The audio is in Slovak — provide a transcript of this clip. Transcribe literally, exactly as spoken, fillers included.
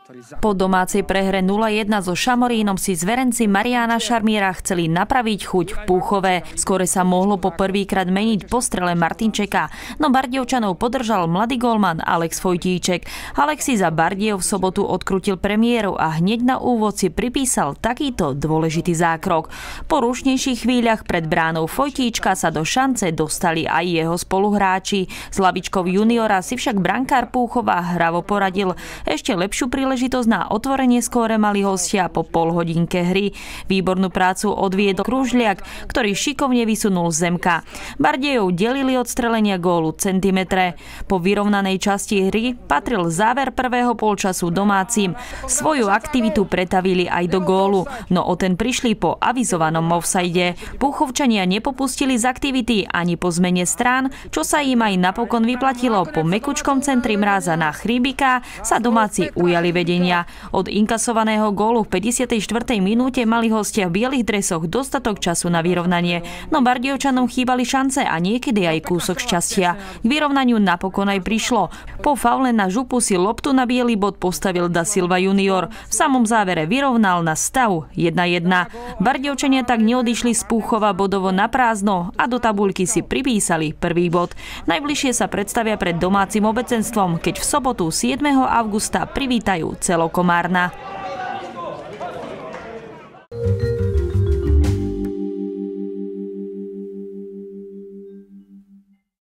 Po domácej prehre nula jedna so Šamorínom si zverenci Mariána Šarmiera chceli napraviť chuť v Púchove. Skore sa mohlo po prvýkrát meniť po strele Martinčeka, no Bardejovčanov podržal mladý gólman Alex Vojtíček. Alexi za Bardejov v sobotu odkrutil premiéru a hneď na úvod si pripísal takýto dôležitý zákrok. Po rušnejších chvíľach pred bránou Vojtíčka sa do šance dostali aj jeho spoluhráči. S lavičkou juniora si však brankár Púchova hravo poradil. Ešte lepšiu príležitosť na otvorenie skóre mali hostia po polhodinke hry. Výbornú prácu odviedol Kružliak, ktorý šikovne vysunul z zemka. Bardejov delili od strelenia gólu centimetre. Po vyrovnanej časti hry patril záver prvého polčasu domácim. Svoju aktivitu pretavili aj do gólu, no o ten prišli po avizovanom offside. Púchovčania nepopustili z aktivity ani po zmene strán, čo sa im aj napokon vyplatilo. Po mekučkom centri Mráza na Chríbika sa domáci ujali vedenia. Od inkasovaného gólu v päťdesiatej štvrtej minúte mali hostia v bielých dresoch dostatok času na vyrovnanie, no Bardejovčanom chýbali šance a niekedy aj kúsok šťastia. K vyrovnaniu napokon aj prišlo. Po faule na Župu si loptu na biely bod postavil Da Silva junior. V samom závere vyrovnal na stav jedna jedna. Bardejovčania tak neodišli z Púchova bodovo na prázdno a do tabuľky si pripísali prvý bod. Najbližšie sa predstavia pred domácim obecenstvom, keď v sobotu siedmeho augusta privítajú Celo Komárna.